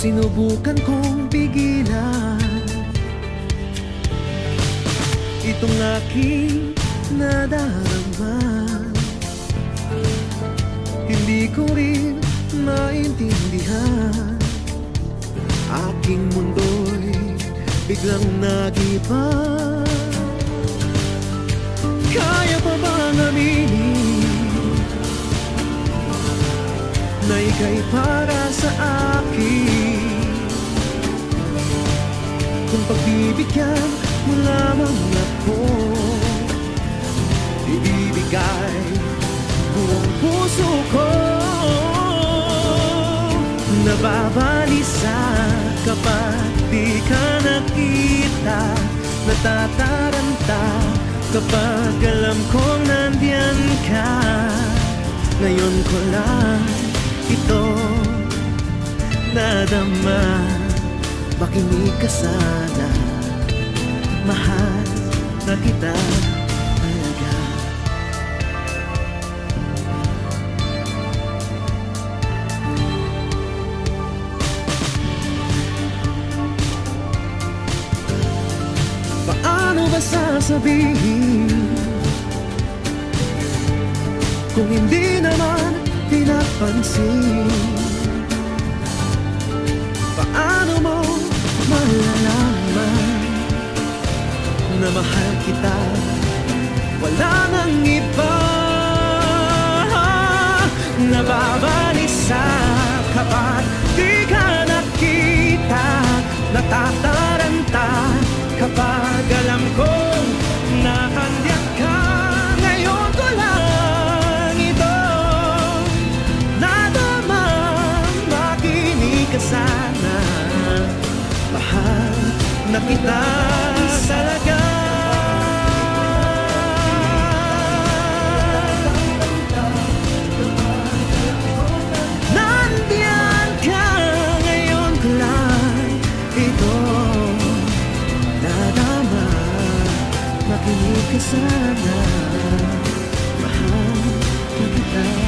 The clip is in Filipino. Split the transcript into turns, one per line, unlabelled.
Sinubukan kong pigilan itong aking nadarama. Hindi ko rin maintindihan. Aking mundo'y biglang nag-iba. Kaya pa bang aminin na ika'y para sa akin? Kung pagbibigyan mo lamang ako, ibibigay buong puso ko. Nababalisa kapag di ka nakita, natataranta kapag alam kong nandiyan ka. Ngayon ko lang ito nadama. Makinig ka sana, mahal na kita talaga. Paano ba sasabihin kung hindi naman pinapansin? Paano mo malalaman na mahal kita, wala nang iba? Nababalisa kapag di ka nakita, natataranta kapag alam kong nakandiyan ka. Ngayon ko lang ito nadama. Makinig ka sana, mahal na kita talaga. Nandiyan ka, ngayon ko lang ito nadama. Makinig ka sana, mahal na kita.